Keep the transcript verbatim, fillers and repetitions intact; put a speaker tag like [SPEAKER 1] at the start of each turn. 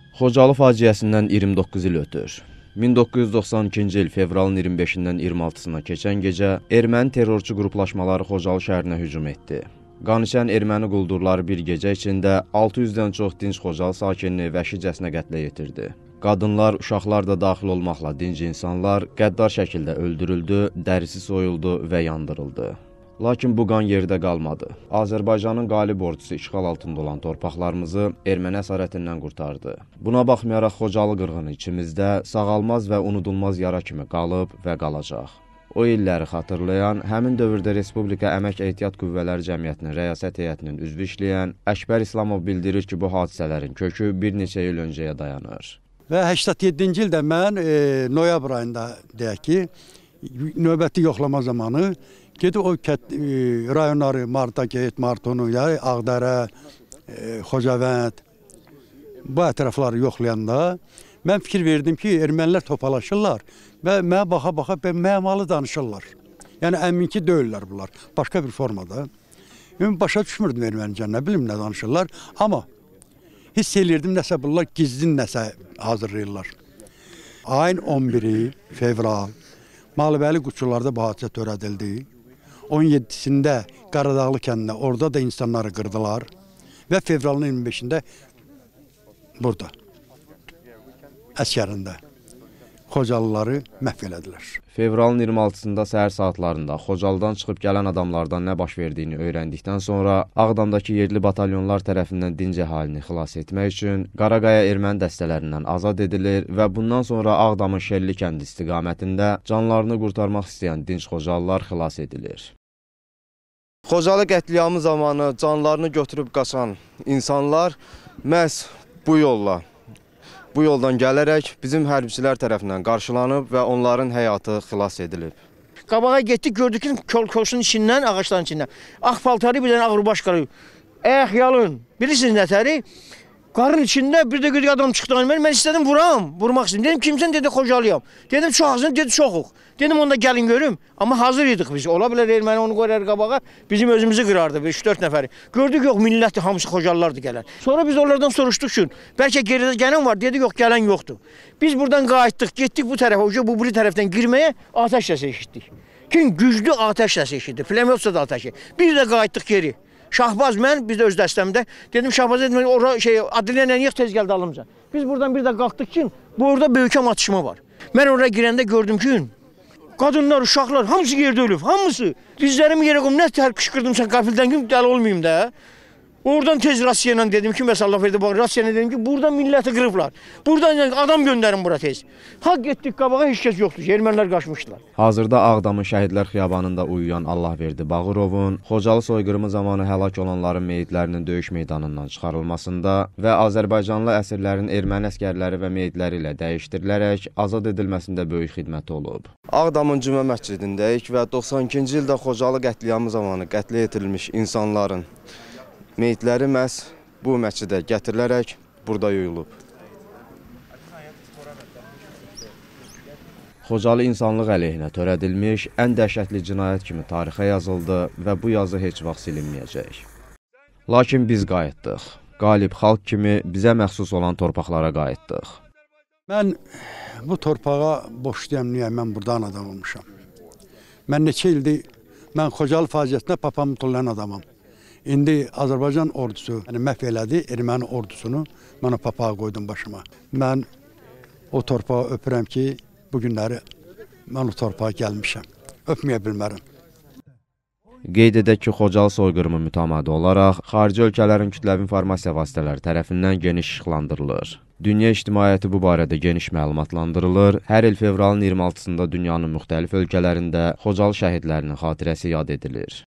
[SPEAKER 1] Xocalı faciəsindən iyirmi doqquz il ötür. min doqquz yüz doxsan ikinci il fevralın iyirmi beşindən iyirmi altısına keçən gecə erməni terrorçu qruplaşmaları Xocalı şəhərinə hücum etdi. Qan içən erməni quldurları bir gecə içində altı yüzdən çox dinc Xocalı sakinini vəhşicəsinə qətlə yetirdi. Qadınlar, uşaqlar da daxil olmaqla dinc insanlar qəddar şəkildə öldürüldü, dərisi soyuldu və yandırıldı. Lakin bu qan yerdə qalmadı. Azərbaycanın qalib ordusu işğal altında olan torpaqlarımızı erməni əsarətindən qurtardı. Buna baxmayaraq Xocalı qırğını içimizdə sağalmaz və unudulmaz yara kimi qalıb və qalacaq. O illəri xatırlayan, həmin dövrdə Respublika Əmək Ehtiyat Qüvvələri Cəmiyyətinin rəyasət heyətinin üzvü işləyən Əkbər İslamov bildirir ki, bu hadisələrin kökü bir neçə il öncəyə dayanır.
[SPEAKER 2] Və səksən yeddinci ildə mən e, noyabr ayında deyək ki, növbəti yoxlama zamanı gedib o kət, e, rayonları Martakeyt, Martonu, ya Ağdərə, e, Xocavənd bu ətrafları yoxlayanda mən fikir verdim ki, ermənilər topalaşırlar və mənə baxa-baxa məmalı danışırlar. Yəni əminki deyirlər bunlar, başqa bir formada. Mən başa düşmürdüm ermənicə, nə bilim nə danışırlar, amma hiss elirdim nəsə bunlar gizlin nəsə hazırlayırlar. Ayın on biri fevral Malıbəli Quçularda bu hadisə törədildi. on yeddisində Qaradağlı kəndində orada da insanları qırdılar və fevralın iyirmi beşində burada əskərində Xocalıları məhv elədilər.
[SPEAKER 1] Fevralın iyirmi altısında səhər saatlarında Xocalıdan çıxıb gələn adamlardan nə baş verdiyini öyrəndikdən sonra Ağdamdakı yerli batalyonlar tərəfindən dinc əhalini xilas etmək üçün Qaraqaya erməni dəstələrindən azad edilir və bundan sonra Ağdamın Şəlli kəndi istiqamətində canlarını qurtarmaq istəyən dinc Xocalılar xilas edilir.
[SPEAKER 3] Xocalı qətliamı zamanı canlarını götürüb qaçan insanlar məhz bu yolla, bu yoldan gələrək bizim hərbçilər tərəfindən qarşılanıb və onların həyatı xilas edilib.
[SPEAKER 4] Qabağa getdik, gördük ki, kol-koşun içindən, ağaçların içindən. Ağ paltarı, bir dənə ağır baş qarı. Əh, yalın. Bilirsiniz nətəri? Qarın içində bir də gördük adam çıxdı. Mən, mən istədim vuram, vurmaq istedim. Dedim, kimsən? Dedi, Xocalıyam. Dedim, çox azın, dedi, çoxuq. Dedim, onda gəlin görüm. Amma hazır idik biz. Ola bilər erməni onu qoyar qabağa, bizim özümüzü qırardı, üç dörd nəfəri. Gördük, yox, millətdir, hamısı Xocalılardı gələn. Sonra biz onlardan soruşduq ki, bəlkə geridə gələn var, dedi, yox, gələn yoxdur. Biz buradan qayıtdıq, getdik bu tərəfə, bu biri tərəfdən girməyə, atəş səsi eşitdik. Kim güclü atəş səsi eşitdi, Flemyotsa da atəşi. Biz də qayıtdıq geri. Şahbaz mən, biz də öz dəstəmdə. Dedim, Şahbaz dedim, orada şey, Adiliyyə yığ tez gəldi alımca. Biz buradan bir də qalxdıq ki, burada böyükəm atışma var. Mən oraya girəndə gördüm ki, qadınlar, uşaqlar, hamısı yerdə ölüb, hamısı. Dizlərimi yerə qoyum, nə tər qışqırdım sən qafildən ki, dəli olmayayım da. Oradan tez Rusiya ilə dedim ki, məsəllah verdi, Rusiya ilə dedim ki, burada milləti qırıblar. Buradan adam göndərin bura tez. Haqq etdik qabağa, heç kəs yoxdur, ermənilər qaçmışdılar.
[SPEAKER 1] Hazırda Ağdamın Şəhidlər Xiyabanında uyuyan Allahverdi Bağırovun, Xocalı soyqırımı zamanı həlak olanların meyitlərinin döyüş meydanından çıxarılmasında və Azərbaycanlı əsirlərin erməni əskərləri və meyitləri ilə dəyişdirilərək azad edilməsində böyük xidməti olub.
[SPEAKER 3] Ağdamın Cümə məscidindəyik və doxsan ikinci ildə Xocalı qətliamı zamanı qətlə yetirilmiş insanların meyitləri məhz bu məscidə gətirilərək burada yuyulub.
[SPEAKER 1] Xocalı insanlıq əleyhinə törədilmiş ən dəhşətli cinayət kimi tarixə yazıldı və bu yazı heç vaxt silinməyəcək. Lakin biz qayıtdıq. Qalib xalq kimi bizə məxsus olan torpaqlara qayıtdıq.
[SPEAKER 2] Mən bu torpağa boşlayam, niyə mən buradan adam olmuşam. Mən neçə ildir, mən Xocalı faciəsində papamı tullayan adamam. İndi Azərbaycan ordusu yəni məhv elədi, erməni ordusunu mən o papağa qoydum başıma. Mən o torpağı öpürəm ki, bu günləri mən o torpağa gəlmişəm. Öpməyə bilmərəm.
[SPEAKER 1] Qeyd edək ki, Xocalı soyqırımı mütəmadi olaraq xarici ölkələrin kütləvi informasiya vasitələri tərəfindən geniş işıqlandırılır. Dünya ictimaiyyəti bu barədə geniş məlumatlandırılır. Hər il fevralın iyirmi altısında dünyanın müxtəlif ölkələrində Xocalı şəhidlərinin xatirəsi yad edilir.